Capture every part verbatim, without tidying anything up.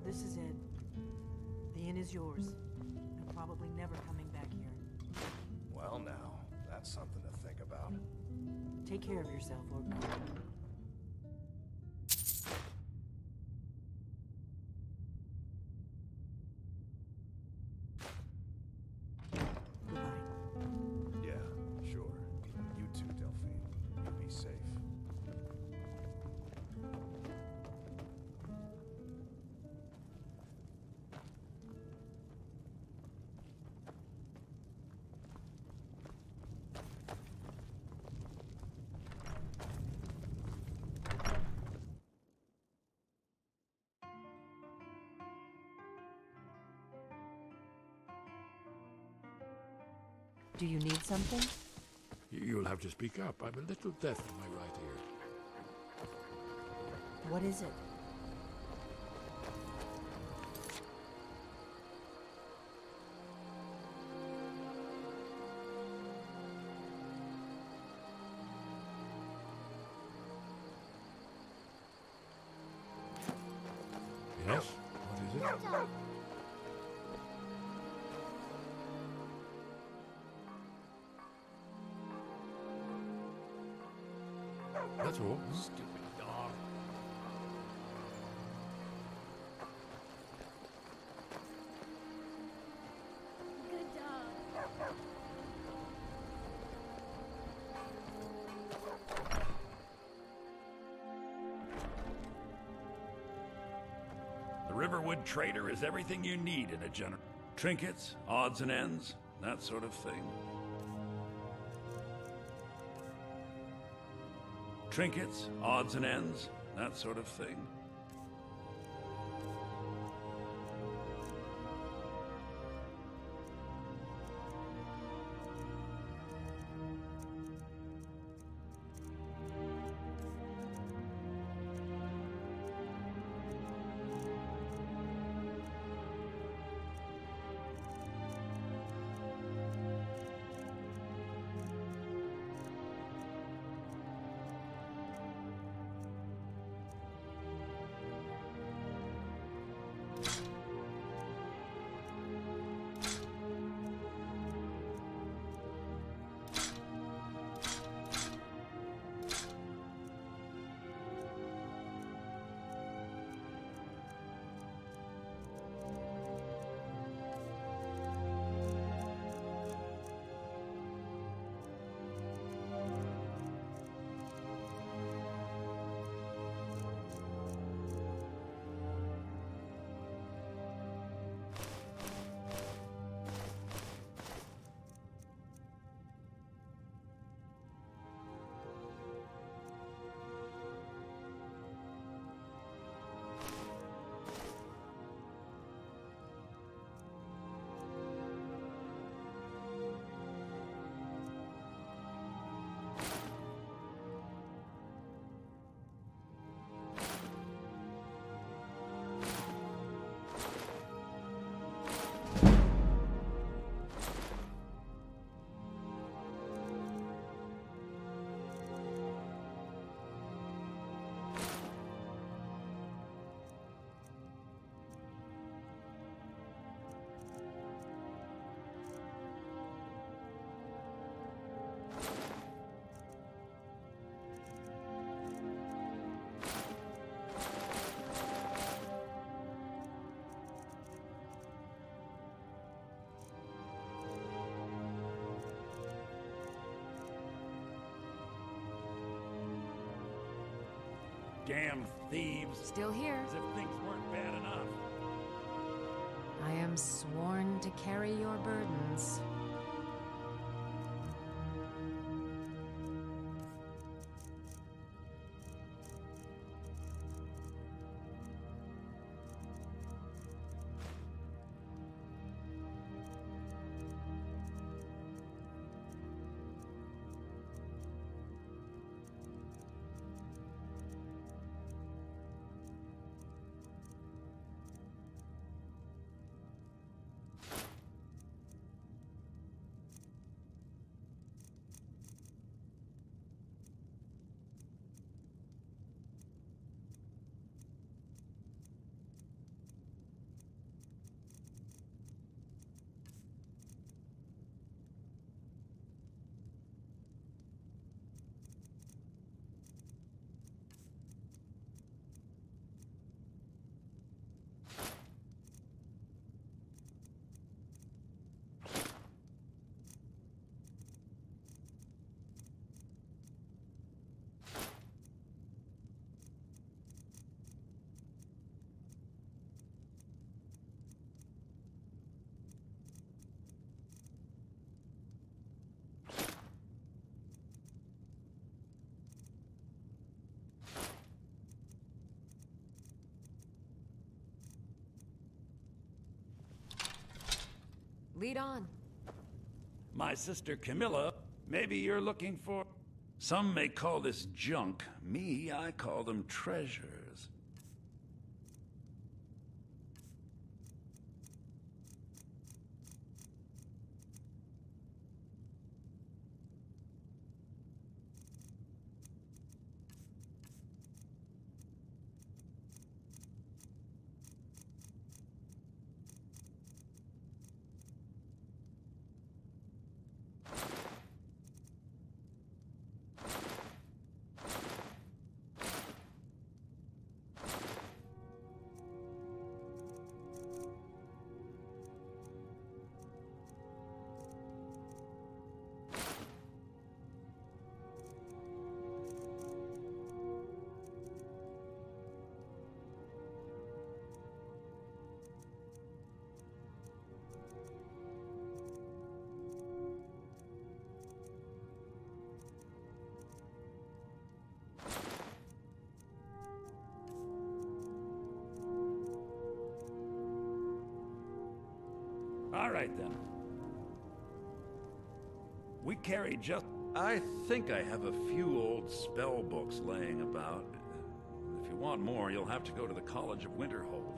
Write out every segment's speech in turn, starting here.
This is it. The inn is yours. I'm probably never coming back here. Well now, that's something to think about. Take care of yourself, Lord Cole. Yeah, sure. You too, Delphine. You be safe. Do you need something? You'll have to speak up. I'm a little deaf in my right ear. What is it? Yes? What is it? That's all. Stupid dog. Good dog. The Riverwood Trader is everything you need in a general. Trinkets, odds and ends, that sort of thing. Trinkets, odds and ends, that sort of thing. Damn thieves. Still here. As if things weren't bad enough. I am sworn to carry your burdens. Lead on. My sister Camilla, maybe you're looking for... Some may call this junk. Me, I call them treasures. All right, then. We carry just... I think I have a few old spell books laying about. If you want more, you'll have to go to the College of Winterhold.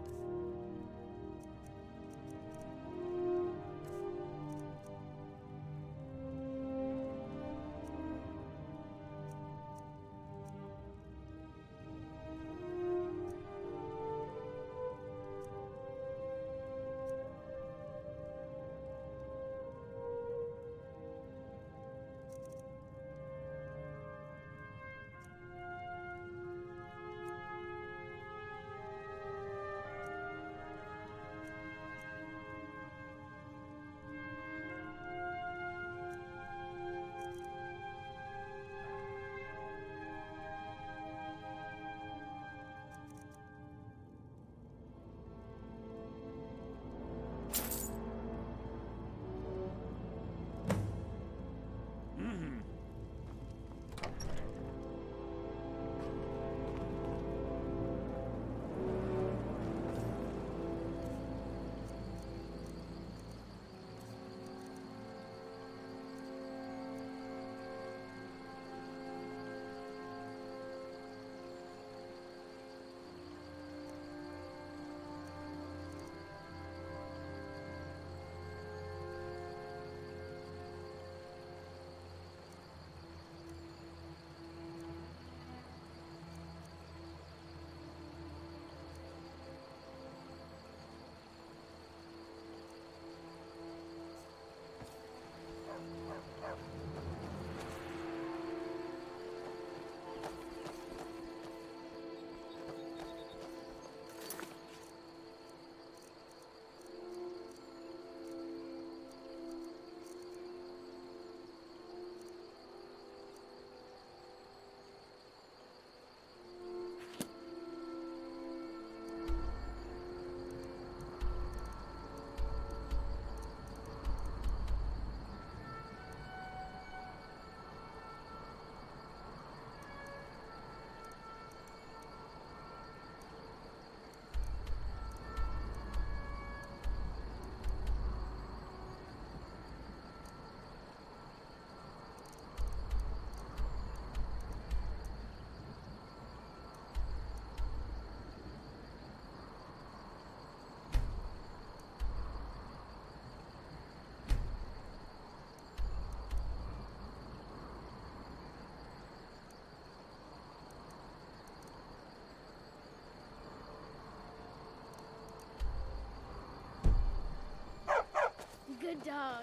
Good dog.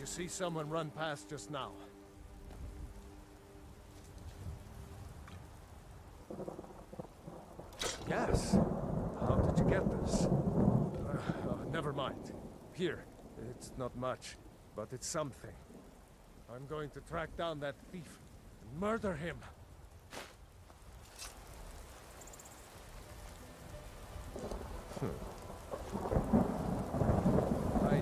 see someone run past just now? Yes. How did you get this? Uh, uh, never mind. Here. It's not much, but it's something. I'm going to track down that thief and murder him. I...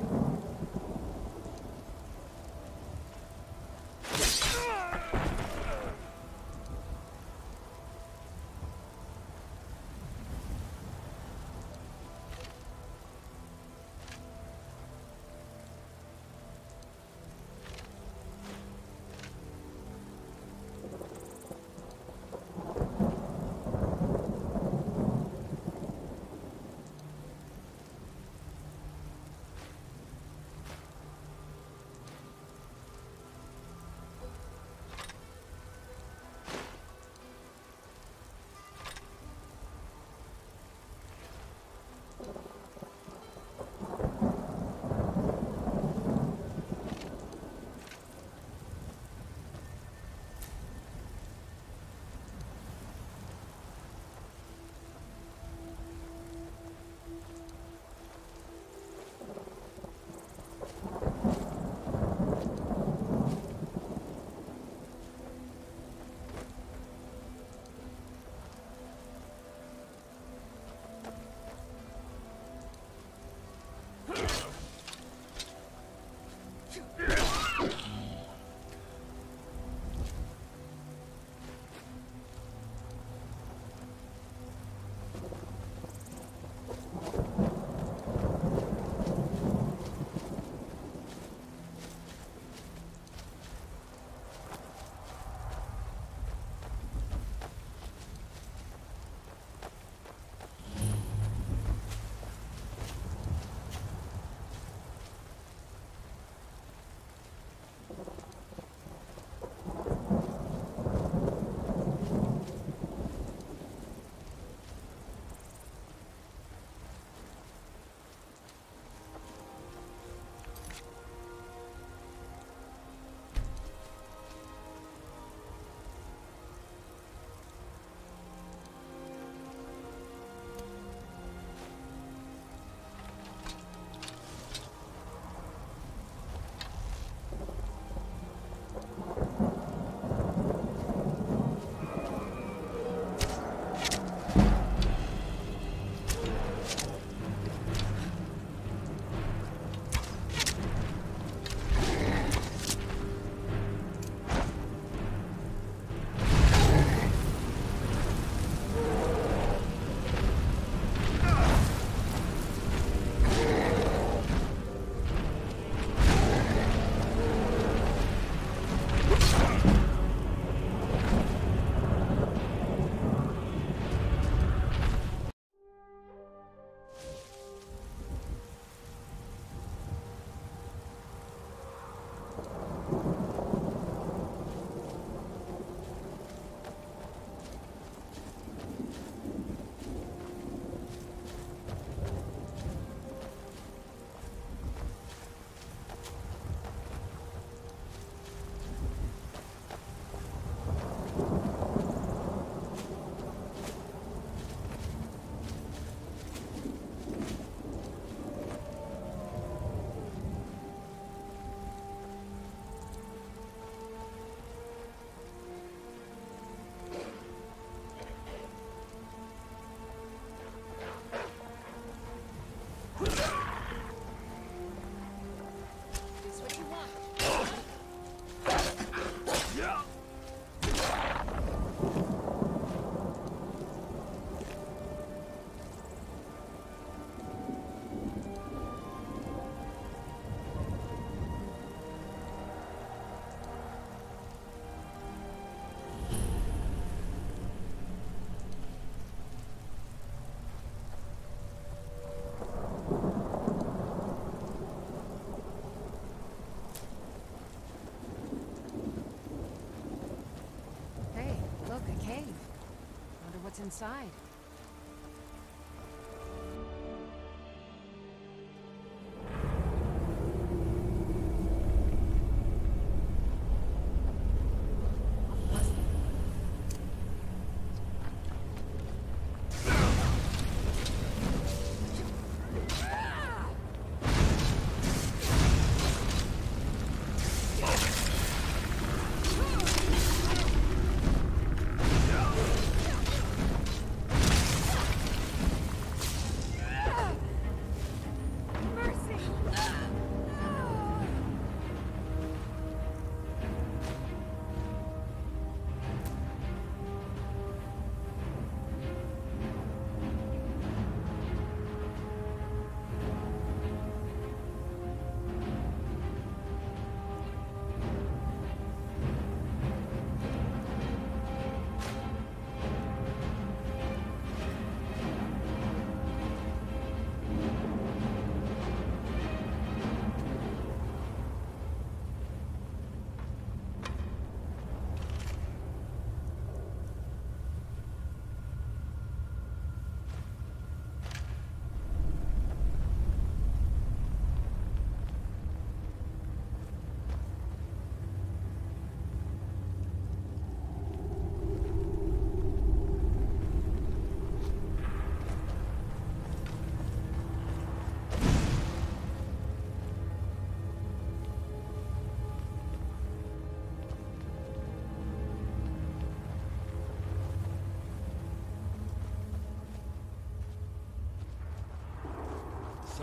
what's inside.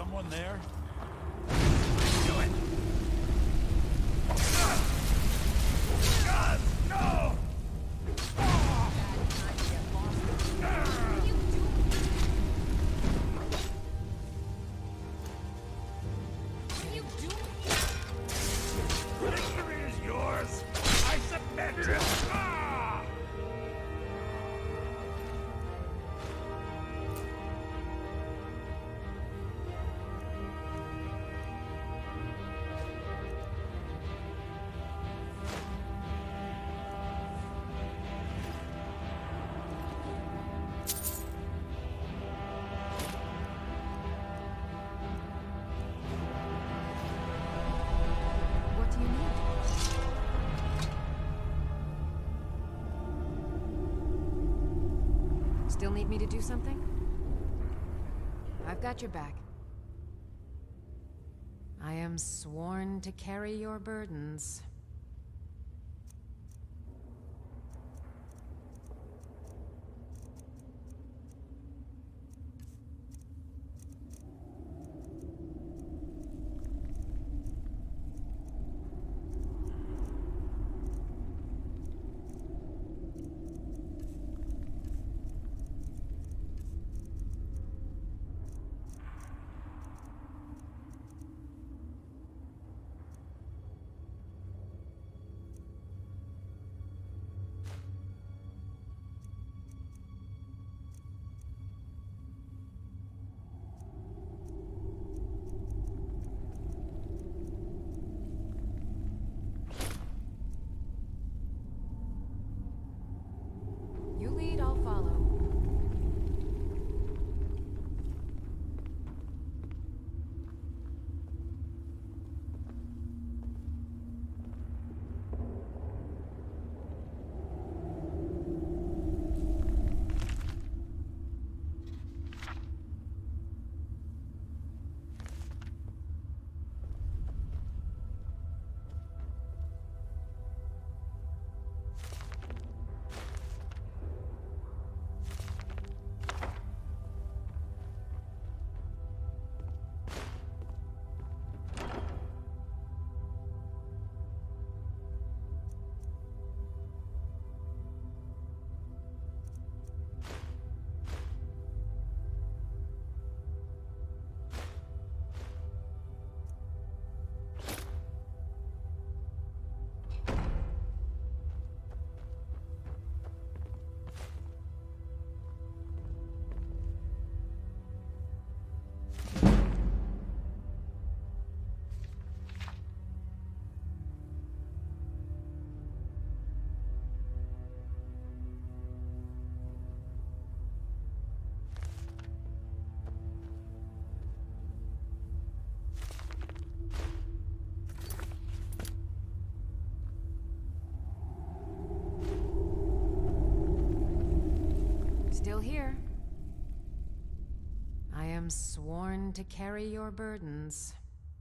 someone there? Do it! God, no! Victory is yours! I submit! Ah! What do you need? Still need me to do something? I've got your back. I am sworn to carry your burdens. You lead, I'll follow. Still here. I am sworn to carry your burdens.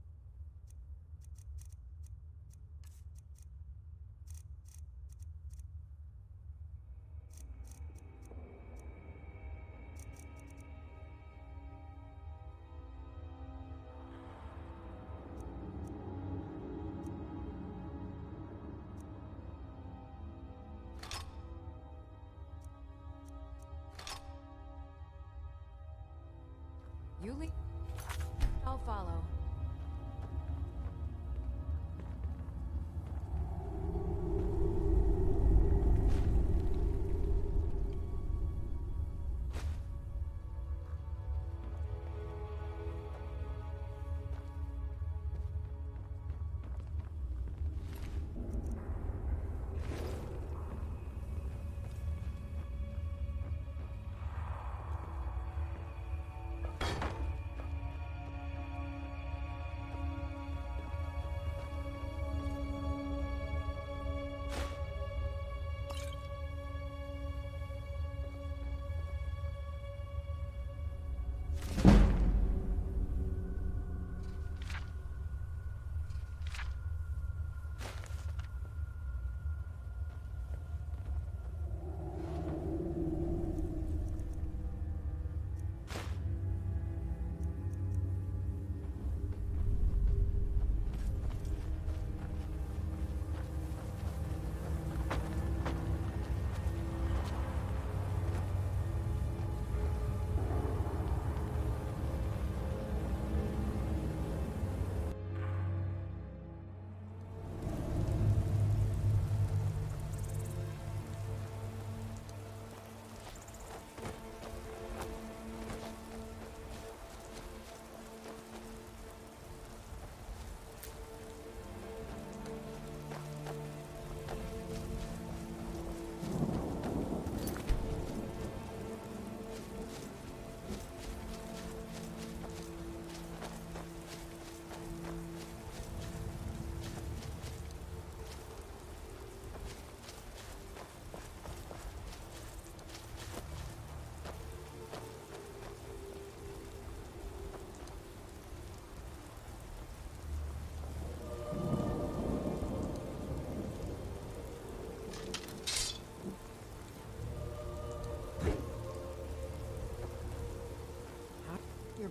You lead, I'll follow.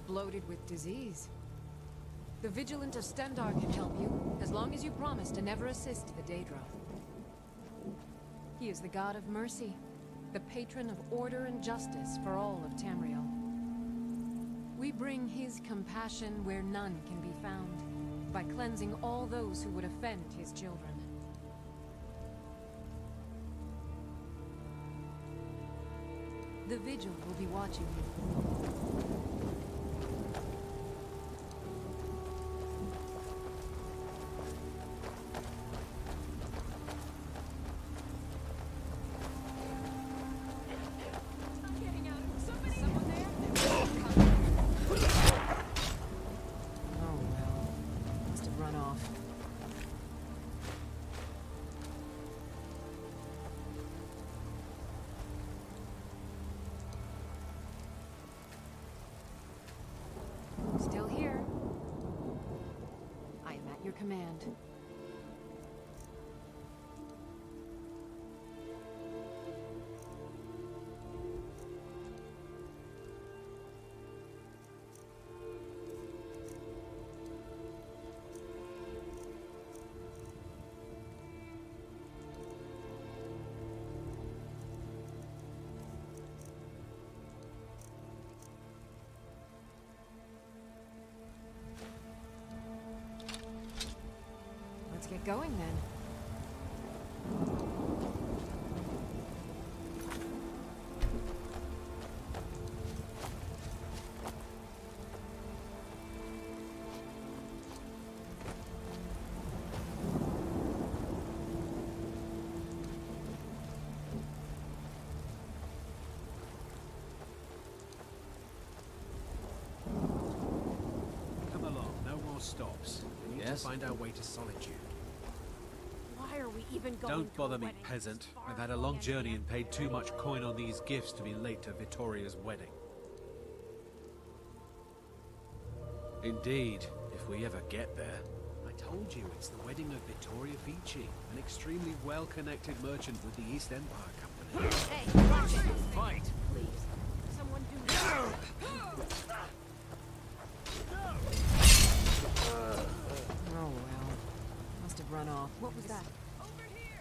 bloated with disease. The Vigilant of Stendar can help you, as long as you promise to never assist the Daedra. He is the god of mercy, the patron of order and justice for all of Tamriel. We bring his compassion where none can be found, by cleansing all those who would offend his children. The Vigil will be watching you. Still here. I am at your command. Let's get going then. Come along, no more stops. We need Yes? to find our way to Solitude. Why are we even going Don't to bother a me, wedding peasant. this far I've had a from long any journey and empire? paid too much coin on these gifts to be late to Vittoria's wedding. Indeed, if we ever get there. I told you, it's the wedding of Vittoria Vici, an extremely well-connected merchant with the East Empire Company. Hey, watch it! Fight! Please, someone do that. Oh well. Must have run off. What was that? Over here!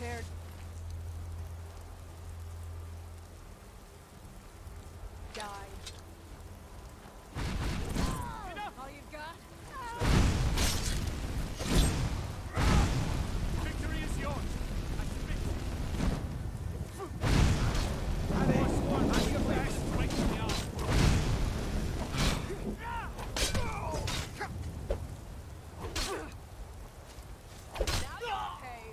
prepared. Die. All you got? Victory is yours! Now you'll pay.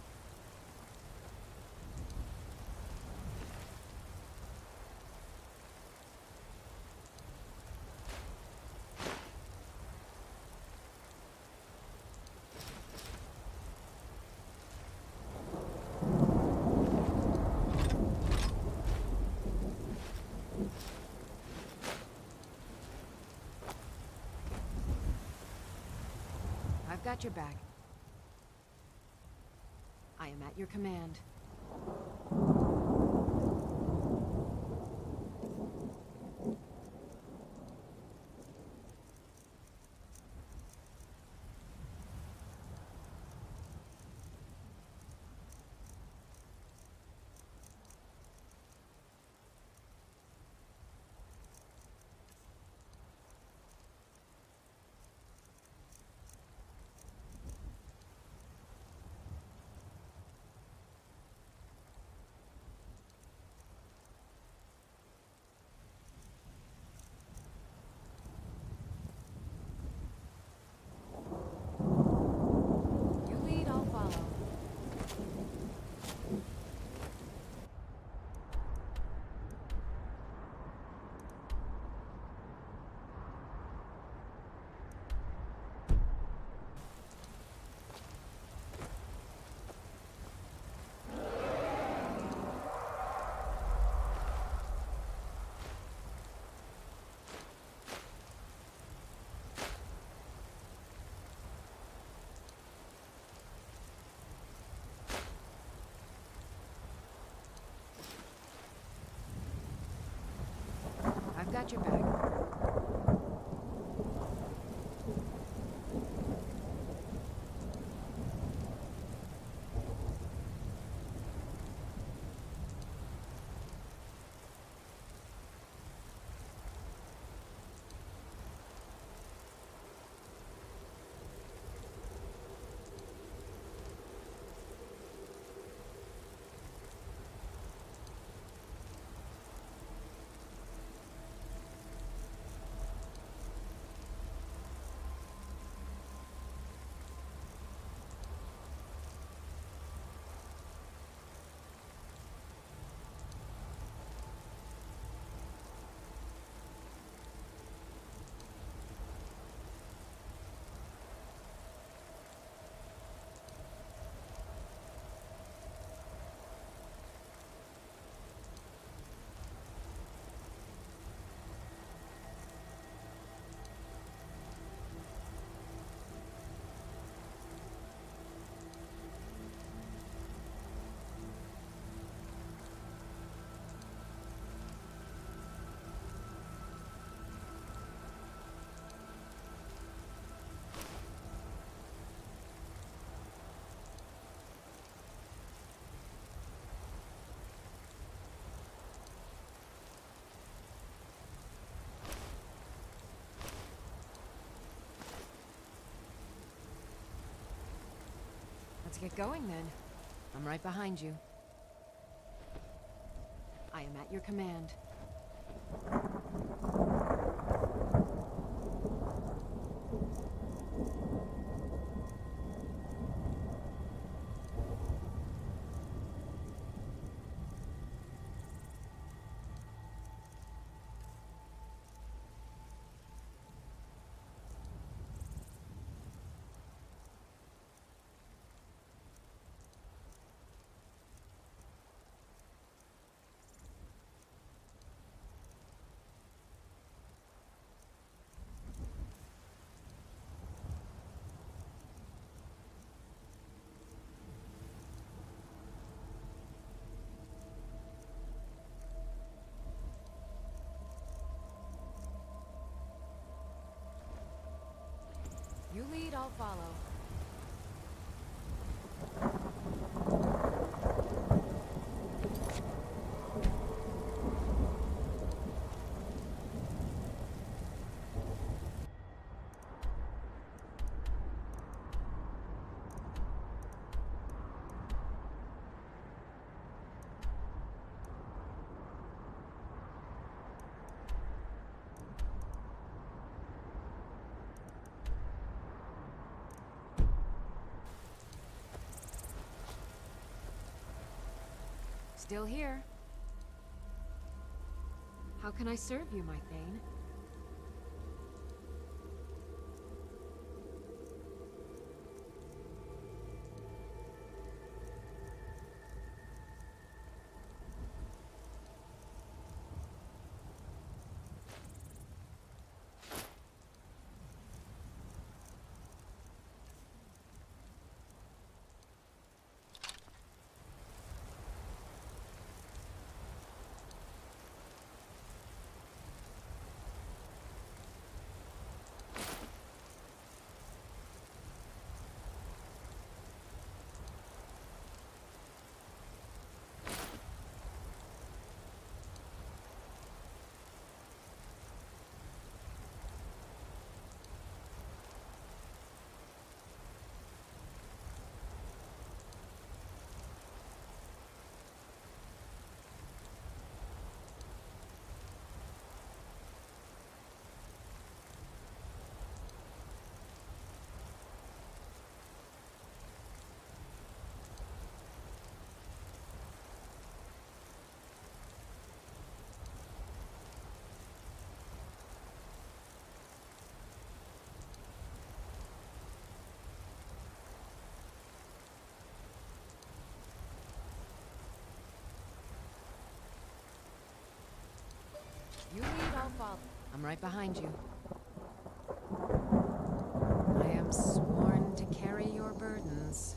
I've got your back. I am at your command. You lead, I'll follow. I've got your back. Let's get going then. I'm right behind you. I am at your command. You lead, I'll follow. Still here. How can I serve you, my Thane? You lead, I'll follow. I'm right behind you. I am sworn to carry your burdens.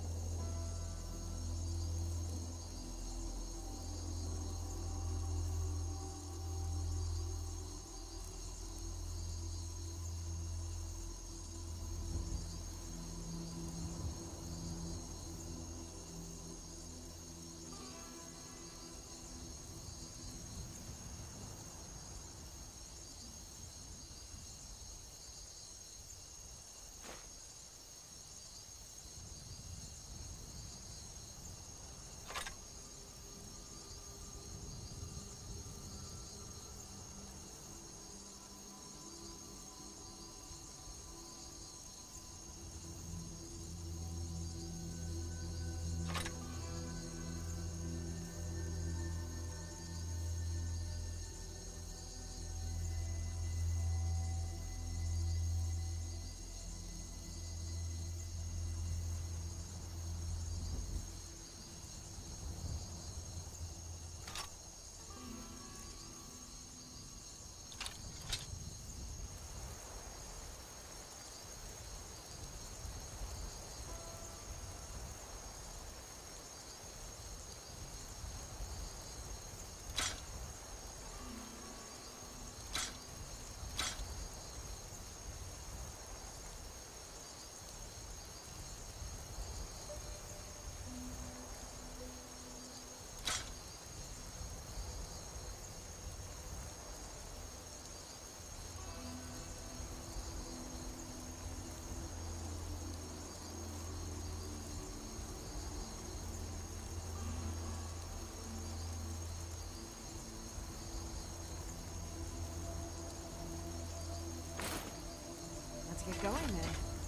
Let's get going then.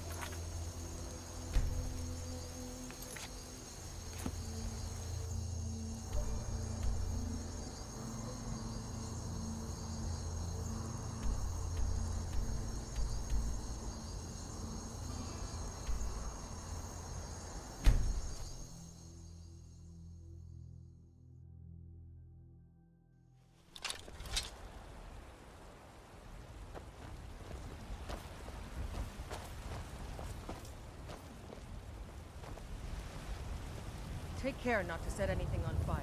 Take care not to set anything on fire.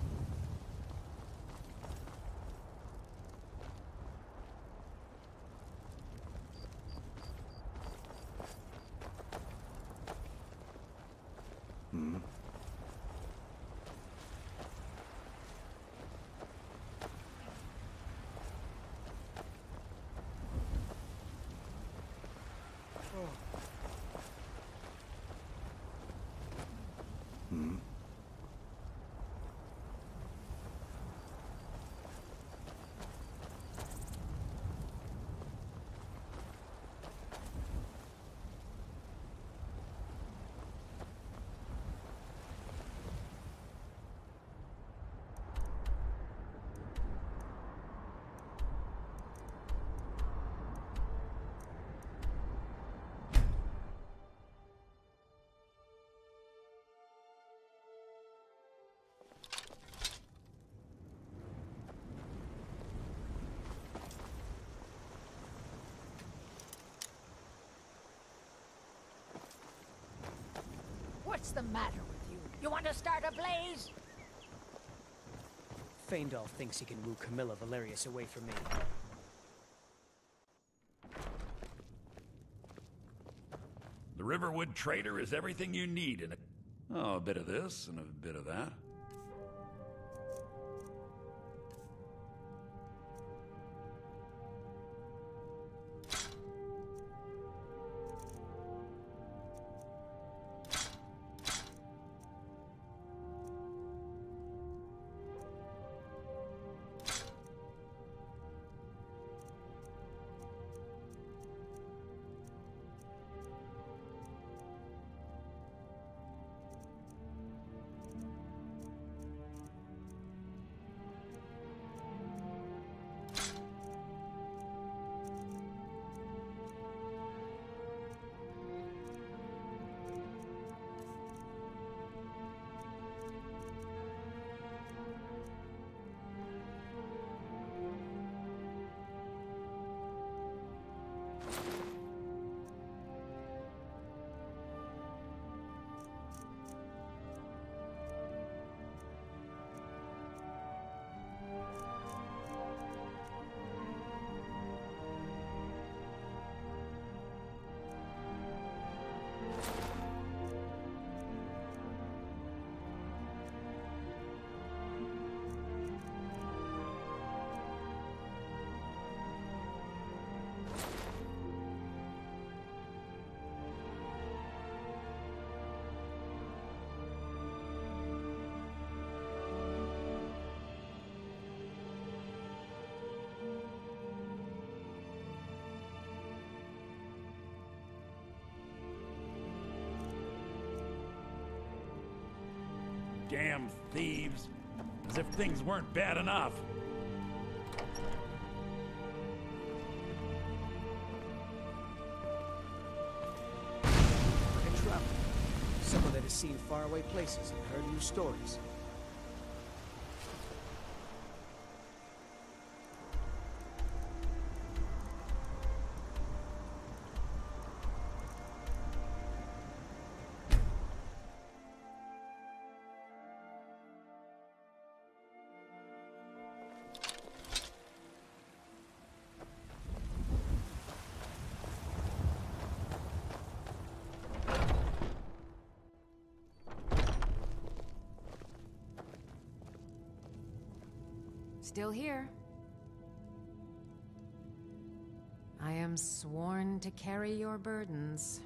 Hmm? Hmm? What's the matter with you? You want to start a blaze? Feindal thinks he can woo Camilla Valerius away from me. The Riverwood Trader is everything you need in a... Oh, a bit of this and a bit of that. Damn thieves. As if things weren't bad enough. A traveler. Someone that has seen faraway places and heard new stories. Still here. I am sworn to carry your burdens.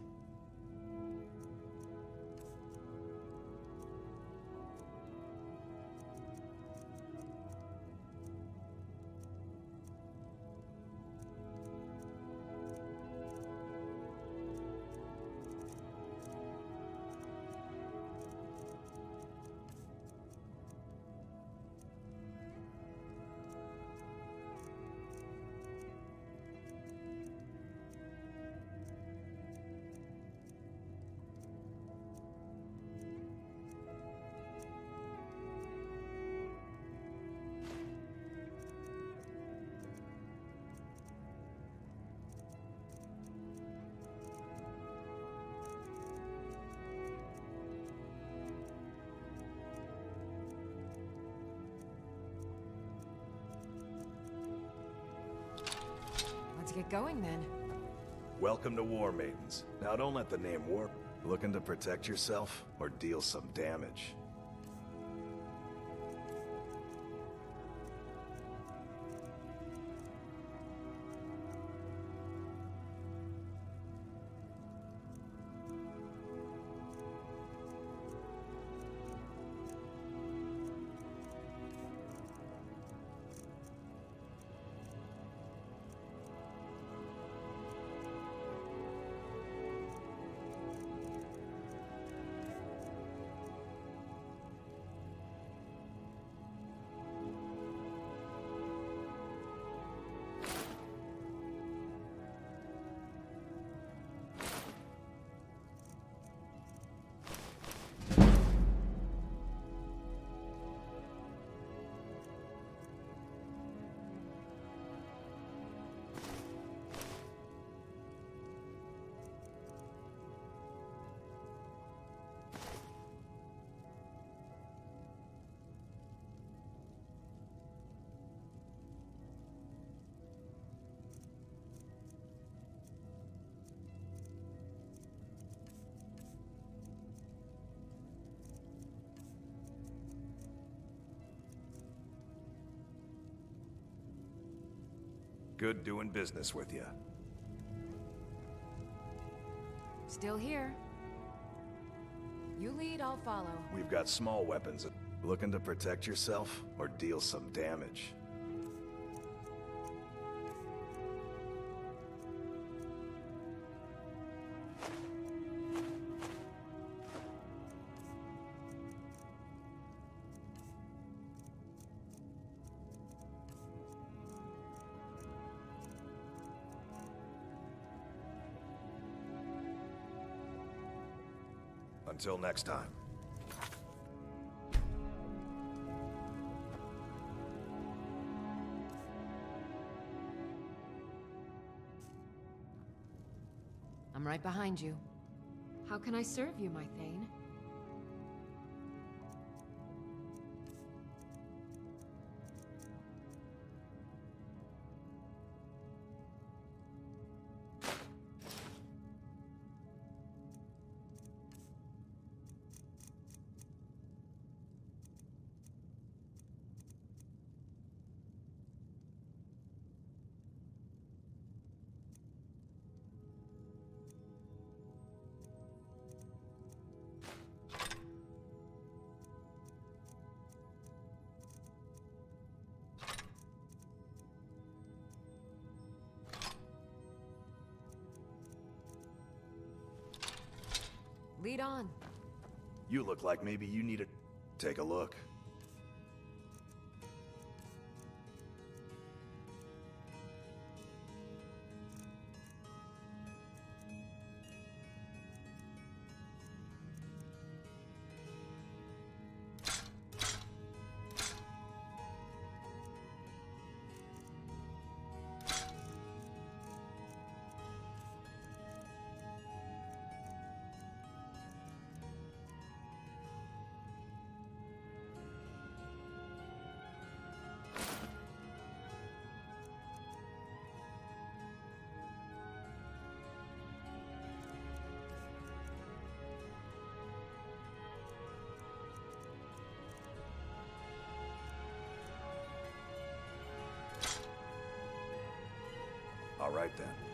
Let's get going then. Welcome to War Maidens. Now don't let the name warp. Looking to protect yourself or deal some damage? Good doing business with you. Still here. You lead, I'll follow. We've got small weapons. Looking to protect yourself or deal some damage? Until next time. I'm right behind you. How can I serve you, my Thane? Lead on. You look like maybe you need to take a look. All right then.